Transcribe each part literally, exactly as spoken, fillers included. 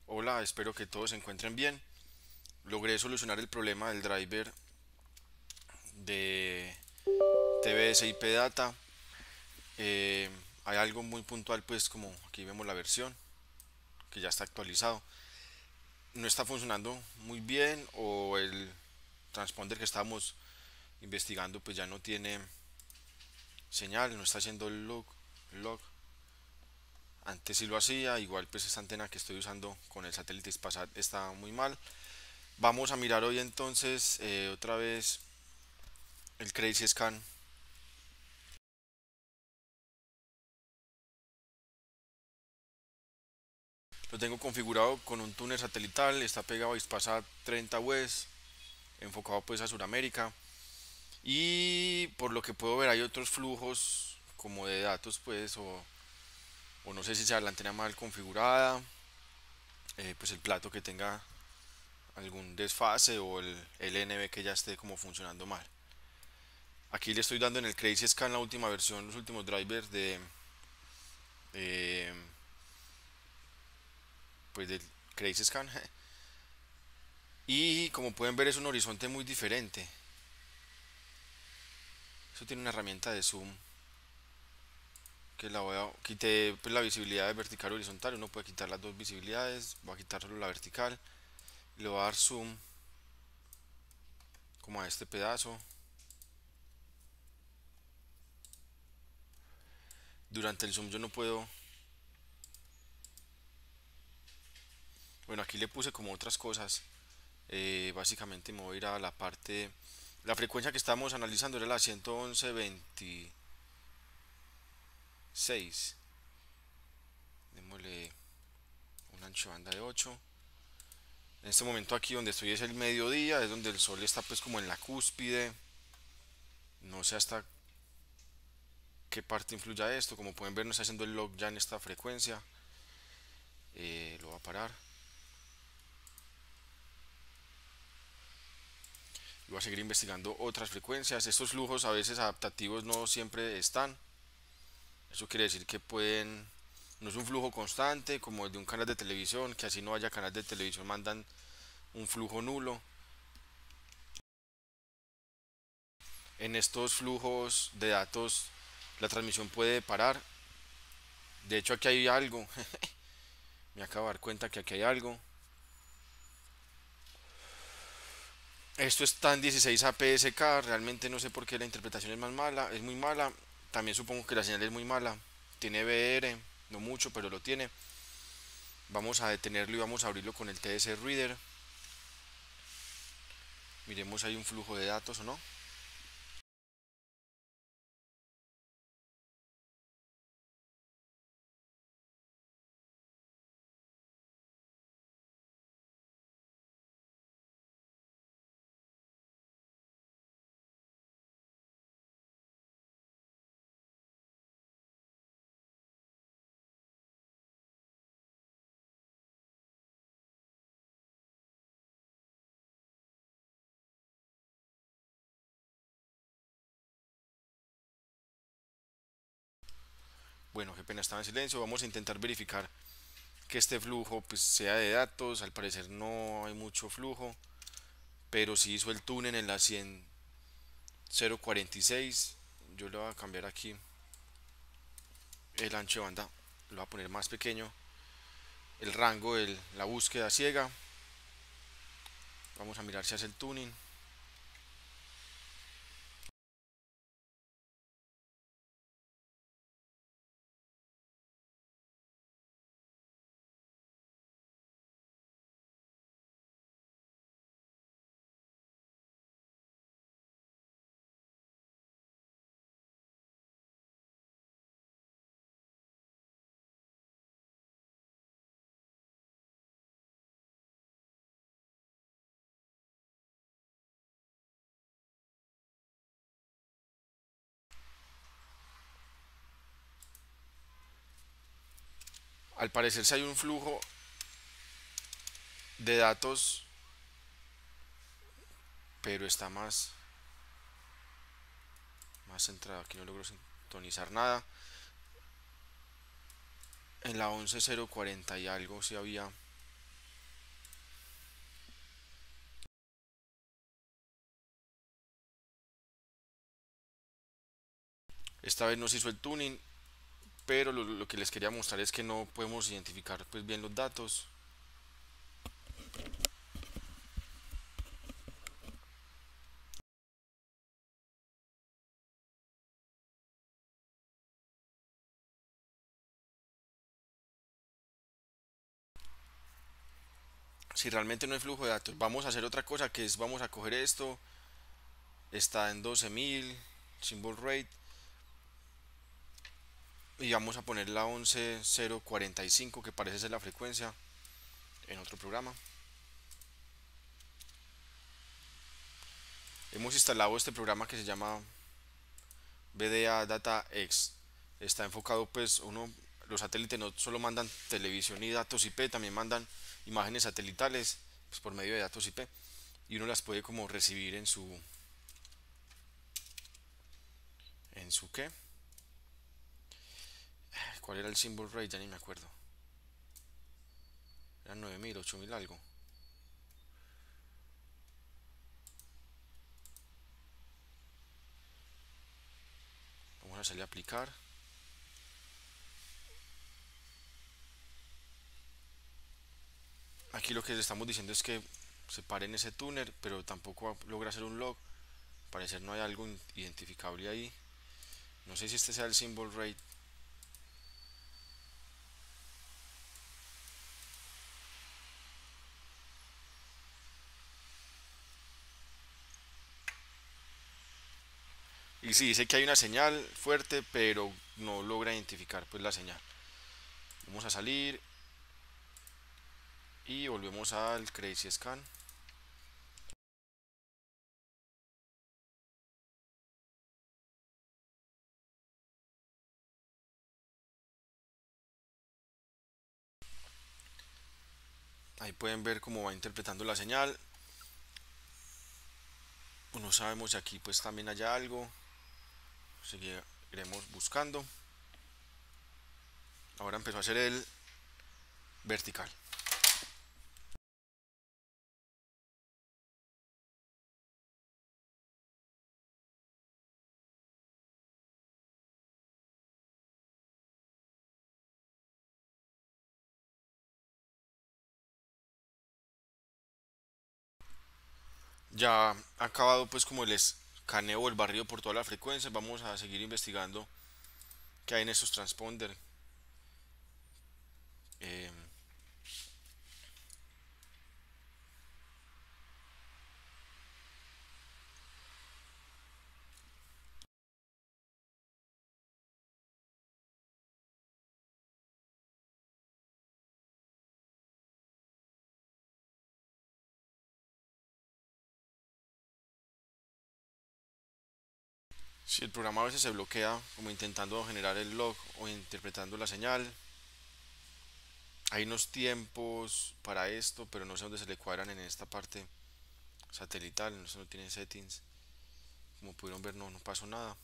Hola, espero que todos se encuentren bien. Logré solucionar el problema del driver de T B S I P Data. Eh, Hay algo muy puntual, pues como aquí vemos la versión que ya está actualizado. No está funcionando muy bien o el transponder que estábamos investigando pues ya no tiene señal, no está haciendo el log, log. Antes sí lo hacía, igual pues esta antena que estoy usando con el satélite Spasat está muy mal. Vamos a mirar hoy entonces eh, otra vez el Crazy Scan. Lo tengo configurado con un túnel satelital, está pegado a Ispasat treinta West, enfocado pues a Sudamérica. Y por lo que puedo ver hay otros flujos como de datos pues o, o no sé si sea la antena mal configurada, eh, pues el plato que tenga algún desfase o el L N B que ya esté como funcionando mal. Aquí le estoy dando en el Crazy Scan la última versión, los últimos drivers de eh, pues del Crazy Scan. Y como pueden ver es un horizonte muy diferente. Eso tiene una herramienta de zoom que la voy a quité pues, la visibilidad de vertical y horizontal. Uno puede quitar las dos visibilidades. Voy a quitar solo la vertical. Le voy a dar zoom como a este pedazo. Durante el zoom yo no puedo. Bueno, aquí le puse como otras cosas. Eh, básicamente me voy a ir a la parte. La frecuencia que estábamos analizando era la ciento once punto veintiséis. Démosle un ancho de banda de ocho. En este momento aquí donde estoy es el mediodía, es donde el sol está pues como en la cúspide. No sé hasta qué parte influye esto. Como pueden ver no está haciendo el log ya en esta frecuencia. Eh, lo voy a parar. Y voy a seguir investigando otras frecuencias. Estos flujos a veces adaptativos no siempre están. Eso quiere decir que pueden. No es un flujo constante como el de un canal de televisión, que así no haya canal de televisión mandan un flujo nulo. En estos flujos de datos la transmisión puede parar. De hecho aquí hay algo. Me acabo de dar cuenta que aquí hay algo. Esto está en dieciséis A P S K. Realmente no sé por qué la interpretación es más mala. Es muy mala. También supongo que la señal es muy mala. Tiene V R. No mucho, pero lo tiene. Vamos a detenerlo y vamos a abrirlo con el T S Reader. Miremos si hay un flujo de datos o no. Bueno, qué pena, estaba en silencio. Vamos a intentar verificar que este flujo pues, sea de datos. Al parecer no hay mucho flujo, pero sí hizo el túnel en la cien punto cero cuarenta y seis. Yo le voy a cambiar aquí el ancho de banda, lo voy a poner más pequeño. El rango de la búsqueda ciega. Vamos a mirar si hace el tuning. Al parecer si hay un flujo de datos, pero está más, más centrado. Aquí no logro sintonizar nada. En la once cero cuarenta y algo si había. Esta vez nos hizo el tuning, pero lo, lo que les quería mostrar es que no podemos identificar pues bien los datos. Si realmente no hay flujo de datos, vamos a hacer otra cosa, que es vamos a coger esto, está en doce mil symbol rate, y vamos a poner la once cero cuarenta y cinco, que parece ser la frecuencia, en otro programa. Hemos instalado este programa que se llama B D A Data X. Está enfocado, pues, uno, los satélites no solo mandan televisión y datos I P, también mandan imágenes satelitales, pues, por medio de datos I P, y uno las puede como recibir en su en su qué, cuál era el symbol rate, ya ni me acuerdo, eran nueve mil, ocho mil algo. Vamos a hacerle aplicar. Aquí lo que le estamos diciendo es que separen ese tuner, pero tampoco logra hacer un log. Al parecer no hay algo identificable ahí. No sé si este sea el symbol rate. Y sí, dice que hay una señal fuerte, pero no logra identificar pues la señal. Vamos a salir y volvemos al Crazy Scan. Ahí pueden ver cómo va interpretando la señal. No sabemos si aquí pues también haya algo. Seguiremos buscando. Ahora empezó a hacer el vertical. Ya ha acabado pues como el escaneo o el barrido por toda la frecuencia. Vamos a seguir investigando qué hay en estos transponders. Eh, si el programa a veces se bloquea como intentando generar el log o interpretando la señal. Hay unos tiempos para esto, pero no sé dónde se le cuadran en esta parte satelital. No sé, no tiene settings. Como pudieron ver, no, no pasó nada.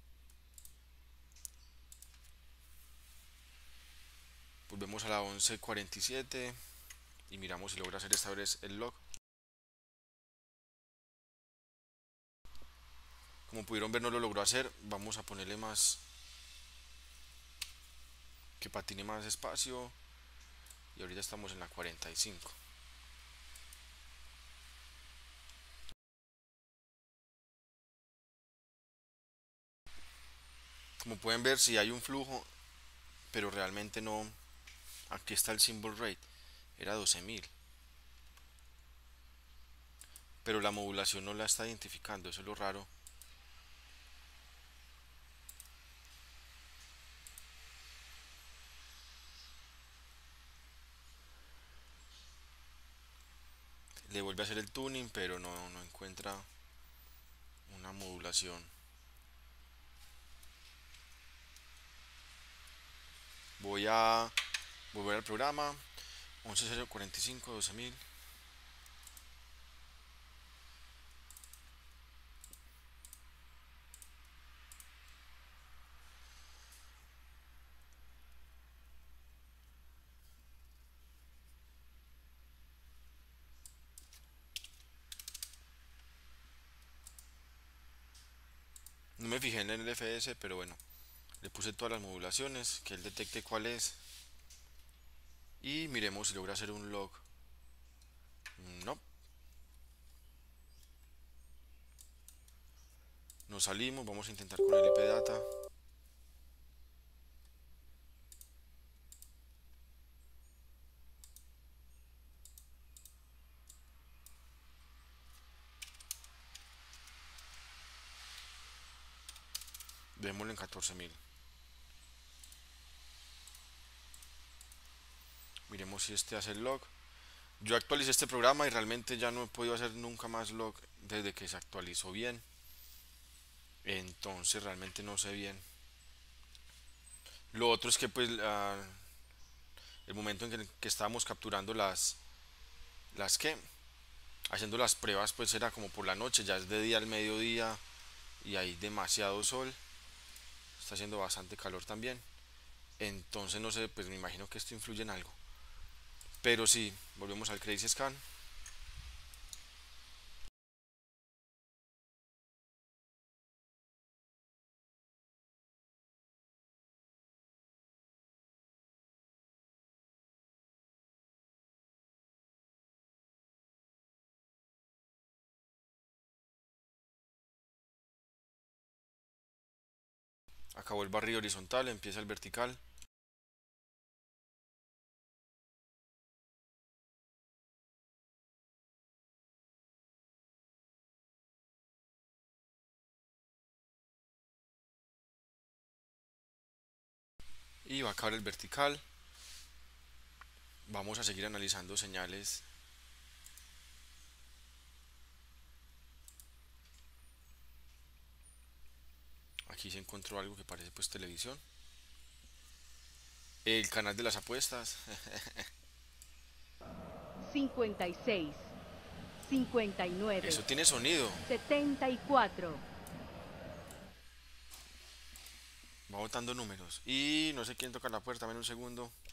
Volvemos a la once cuarenta y siete y miramos si logra hacer esta vez el log. Como pudieron ver, no lo logró hacer. Vamos a ponerle más, que patine más espacio, y ahorita estamos en la cuarenta y cinco. Como pueden ver, si sí hay un flujo, pero realmente no. Aquí está el symbol rate, era doce mil, pero la modulación no la está identificando. Eso es lo raro. Le vuelve a hacer el tuning, pero no, no encuentra una modulación. Voy a volver al programa. once cero cuarenta y cinco, doce mil. No me fijé en el F S, pero bueno, le puse todas las modulaciones, que él detecte cuál es. Y miremos si logra hacer un log. No. Nos salimos, vamos a intentar con el I P data. Démosle en catorce mil. Miremos si este hace el log. Yo actualicé este programa y realmente ya no he podido hacer nunca más log desde que se actualizó bien. Entonces realmente no sé bien. Lo otro es que pues uh, el momento en que, que estábamos capturando las las que haciendo las pruebas pues era como por la noche, ya es de día al mediodía y hay demasiado sol, está haciendo bastante calor también. Entonces no sé, pues me imagino que esto influye en algo. Pero sí, volvemos al Crazy Scan. Acabó el barrido horizontal, empieza el vertical. Y va a acabar el vertical. Vamos a seguir analizando señales. Aquí se encontró algo que parece pues televisión. El canal de las apuestas. cincuenta y seis, cincuenta y nueve, Eso tiene sonido. setenta y cuatro. Va botando números. Y no sé quién toca la puerta, dame un segundo.